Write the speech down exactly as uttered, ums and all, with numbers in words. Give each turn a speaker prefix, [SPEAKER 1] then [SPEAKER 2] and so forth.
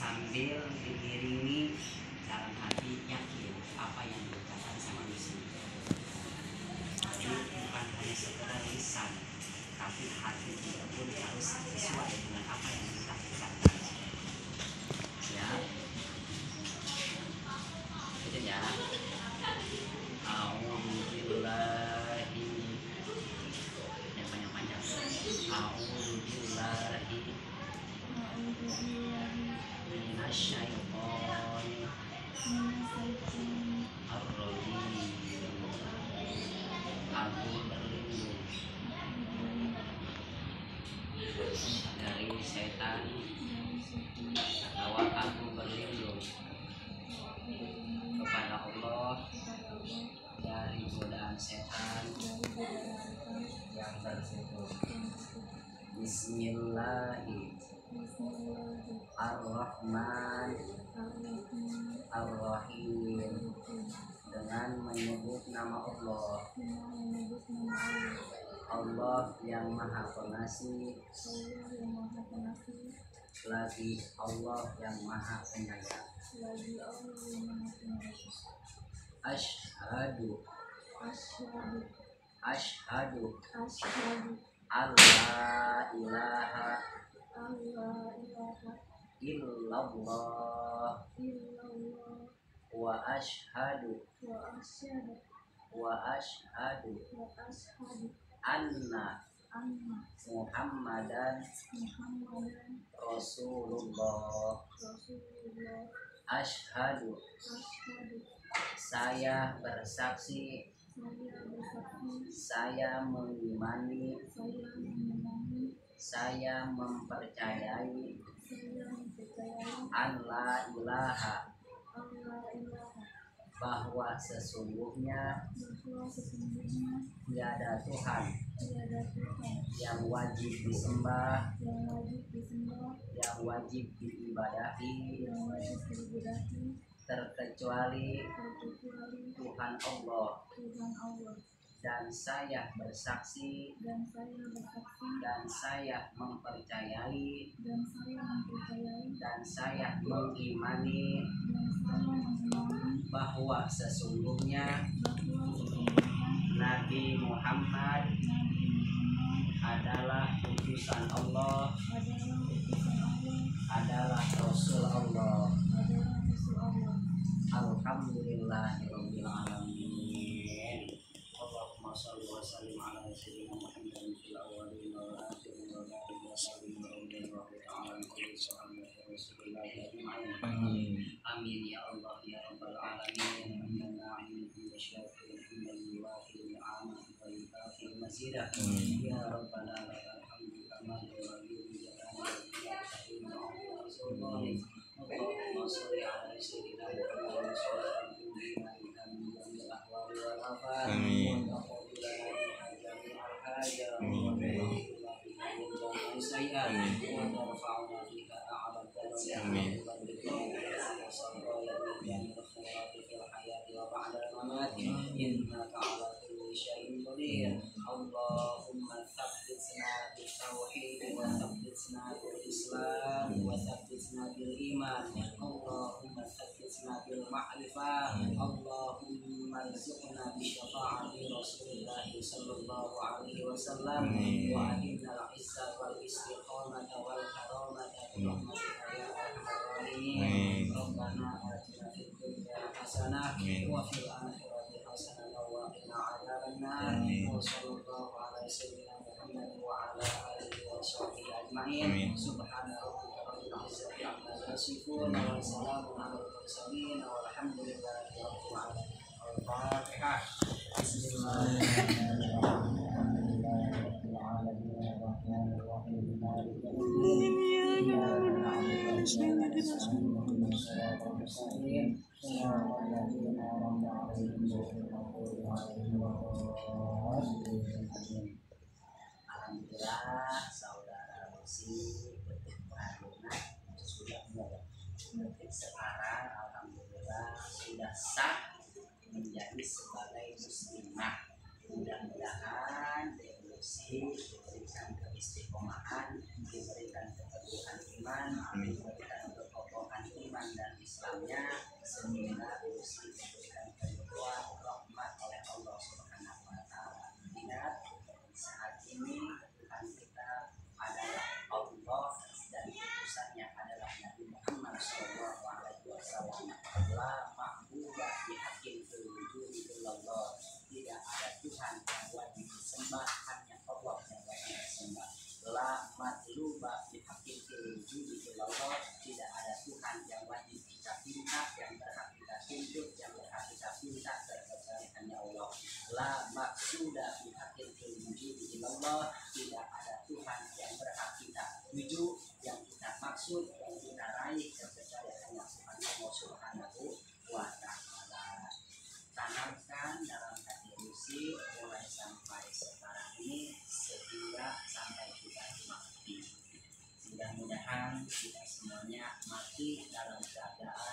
[SPEAKER 1] sambil diiringi dalam hati yakin apa yang diucapkan sama misi. Jadi bukan hanya sekedar lisan, tapi hati kita pun harus sesuai dengan apa yang kita ucapkan. Ya, itu ya. A'udzubillahi yang panjang-panjang. A'udzubillahi minasyaitonir ar-rajim. Aku berlindung dari setan, bahwa aku berlindung kepada Allah dari godaan setan yang tersebut. Bismillahirrahmanirrahim. Dengan menyebut nama Allah, Allah yang Maha Pengasih, lagi Allah yang Maha Penyayang. Asyhadu Asyhadu alla ilaha illallah wa asyhadu wa asyhadu anna Muhammadan Rasulullah. Asyhadu, saya bersaksi, saya mengimani, saya mempercayai an la ilaha, bahwa sesungguhnya tiada Tuhan yang wajib disembah, yang wajib diibadahi terkecuali Tuhan Allah. Dan saya bersaksi dan saya mempercayai dan saya mengimani bahwa sesungguhnya Nabi Muhammad adalah utusan Allah, adalah Rasul Allah. Alhamdulillahirabbil alamin. Allahumma shalli wa sallim ala sayyidina Muhammadin fil awwalin wal akhirin wa barik wa sallim wa ta'ala kulli sahabi rasulillah ajma'in. Amin. Amin ya Allah ya rabbal alamin. Amin ya syafi'il lillahi amin wa lillahi mazidah. Ya rabbal alamin. Alhamdulillah wa lillahi alhamdulillah. Allahumma shalli ala sayyidina Muhammadin amin. Allahumma tsabbitna bil tauhid wa tsabbitna bil islam wa tsabbitna bil iman. Allahumma tsabbitna bil ma'rifah. Allahumma rizqna bi syafa'ati Rasulillah sallallahu alaihi wasallam wa adina al-izzah wal istiqamah wal karamah bi rahmatika ya arhamar rahimin. Rabbana atina fid dunya hasanah wa fil akhirati hasanah wa qina adzabannar. Wa sallallahu ala sayyidina Muhammad wa ala alihi wa sahbihi ajma'in. Subhana rabbika rabbil izzati amma yasifun wa salamun alal mursalin walhamdulillahi rabbil alamin. Al-Fatihah. Alhamdulillah saudara Rosi sudah mulai sekarang, alhamdulillah sudah sah menjadi sebagai muslimah. Mudah-mudahan Rosi diberikan keistiqomahan, diberikan keteguhan iman, diberikan kekokohan tuju yang kita maksud, yang kita raih sesuai dengan Allah Subhanahu wa Ta'ala. Tanamkan dalam hati Rusi mulai sampai sekarang ini sehingga sampai kita mati. Mudah-mudahan kita semuanya mati dalam keadaan